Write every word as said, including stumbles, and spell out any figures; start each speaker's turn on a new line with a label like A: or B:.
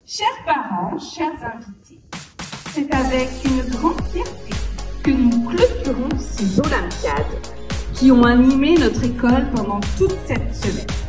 A: Chers parents, chers invités, c'est avec une grande fierté que nous clôturons ces Olympiades qui ont animé notre école pendant toute cette semaine.